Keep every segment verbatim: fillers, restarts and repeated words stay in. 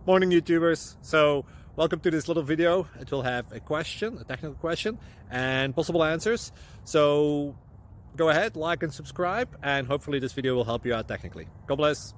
Morning YouTubers. So welcome to this little video. It will have a question, a technical question, and possible answers. So go ahead, like and subscribe, and hopefully this video will help you out technically. God bless.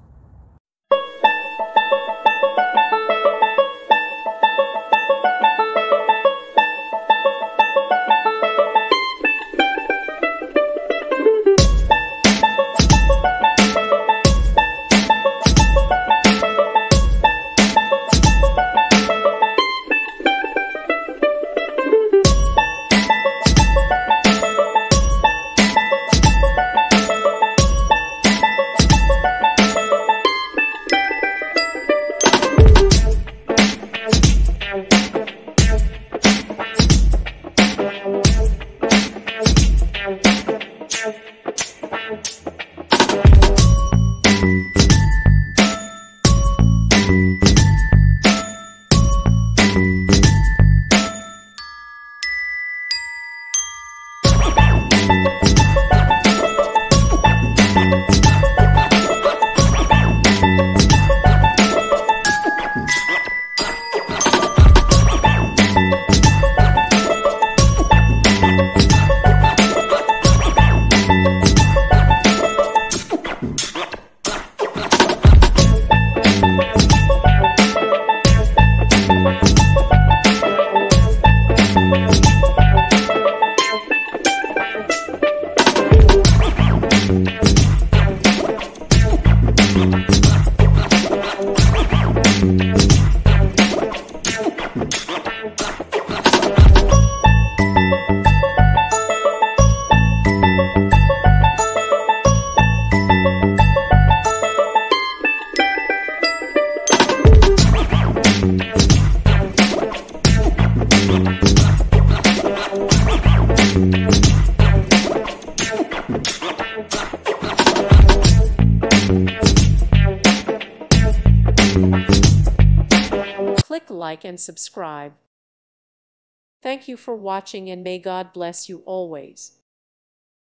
Click like and subscribe. Thank you for watching, and may God bless you always.